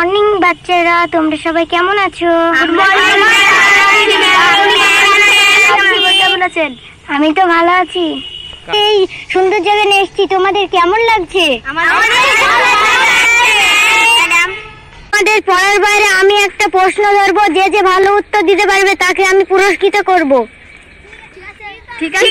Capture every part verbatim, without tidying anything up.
Morning বাচ্চারা, তোমরা সবাই কেমন আছো? কেমন আছেন? আমি তো ভালো আছি। এই সুন্দর জায়গায় নিয়ে এসেছি, তোমাদের কেমন লাগছে? আমাদের পড়ার বাইরে আমি একটা প্রশ্ন ধরবো, যে যে ভালো উত্তর দিতে পারবে তাকে আমি পুরস্কৃত করব। ঠিক আছে,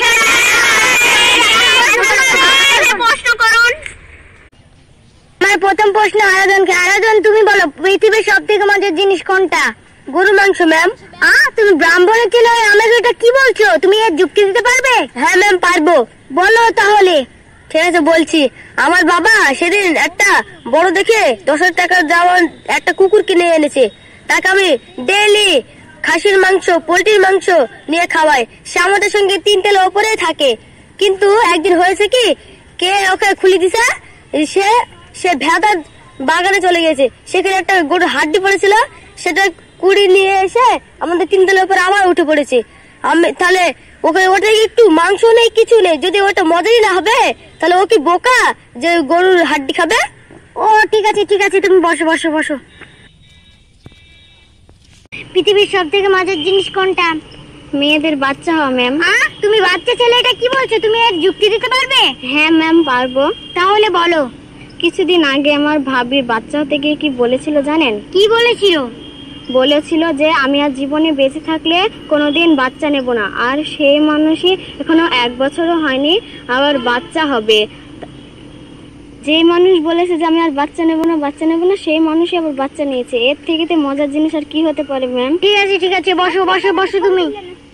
প্রশ্ন করুন। আমার প্রথম প্রশ্ন আরাধনকে। আরাধন, তুমি বলো পৃথিবীর সব থেকে মজার জিনিস কোনটা? গরু মাংস ম্যাম। আহ তুমি ব্রাহ্মণের ছেলে হয়ে আমাকে এটা কি বলছো? তুমি এর যুক্তি দিতে পারবে? হ্যাঁ ম্যাম পারবো। বলো তাহলে। ঠিক আছে বলছি। আমার বাবা সেদিন একটা বড় দেখে দশ হাজার টাকার দামের একটা কুকুর কিনে এনেছে। তাকে আমি ডেইলি খাসির মাংস, পোল্ট্রির মাংস নিয়ে খাওয়াই। সে আমাদের সঙ্গে তিন তলার উপরে থাকে। কিন্তু একদিন হয়েছে কি, কে ওকে খুলে দিছে, সে সে ভেদা বাগানে চলে গেছে। সেখানে একটা গরুর হাড্ডি পড়েছিল, সেটা কুড়ি নিয়ে এসে আমাদের তিন তলার উপরে আবার উঠে পড়েছে। আমি তাহলে ওকে ওটা একটু মাংস নেই, কিছু নেই, যদি ওটা মজাই না হবে তাহলে ও কি বোকা যে গরুর হাড্ডি খাবে? ও ঠিক আছে ঠিক আছে, তুমি বসো বসো বসো। পৃথিবীর সব থেকে মজার জিনিস কোনটা? মেয়েদের বাচ্চা হওয়া ম্যাম। তুমি বাচ্চা ছেলে, এটা কি বলছো? তুমি এর যুক্তি দিতে পারবে? হ্যাঁ ম্যাম পারবো। তাহলে বলো। কিছুদিন আগে আমার ভাবির বাচ্চা হতে গিয়ে কি বলেছিল জানেন? কি বলেছিল? বলেছিল যে আমি আর জীবনে বেঁচে থাকলে কোনোদিন বাচ্চা নেব না। আর সেই মানুষই এখনো এক বছরও হয়নি আবার বাচ্চা হবে। যে মানুষ বলেছে যে আমি আর বাচ্চা নেব না বাচ্চা নেব না সেই মানুষই আবার বাচ্চা নিয়েছে। এর থেকে তো মজার জিনিস আর কি হতে পারে ম্যাম? ঠিক আছে ঠিক আছে, বসো বসো বসো তুমি।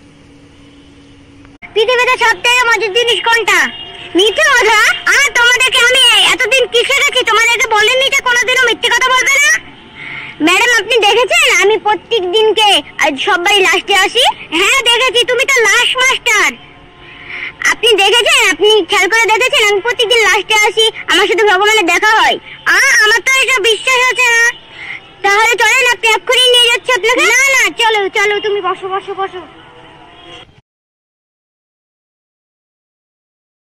পৃথিবীতে সব থেকে মজার জিনিস কোনটা? মিথ্যে কথা। আর তোমাদেরকে আমি এতদিন কিসে গেছি, তোমাদেরকে বলেনি যে কোনোদিনও মিথ্যে কথা বলবে না? ম্যাডাম আপনি দেখেছেন আমি প্রত্যেক দিনকে সবাই লাস্টে আসি? হ্যাঁ দেখেছি, তুমি তো লাস্ট মাস্টার। আপনি দেখেছেন, আপনি খেয়াল করে দেখেছেন আমি প্রত্যেকদিন লাস্টে আসি, আমার সাথে ভগবানের দেখা হয়। আহ আমার তো এটা বিশ্বাস হচ্ছে না। তাহলে চলেন, আপনি এক্ষুনি নিয়ে যাচ্ছি আপনাকে। না না চলো চলো, তুমি বসো বসো বসো।